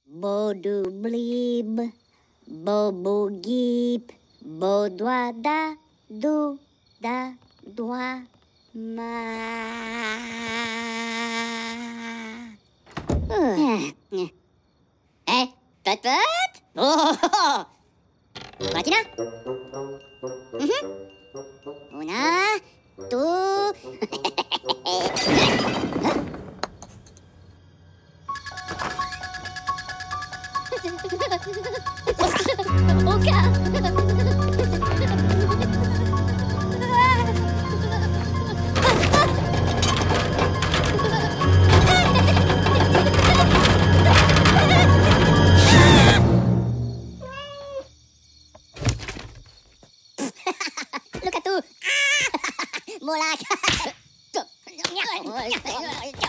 Bodu blib, bobu gip, bodwa da du da dwa ma. Put. Oh, Platina. Una, two. Look at tu. Mola.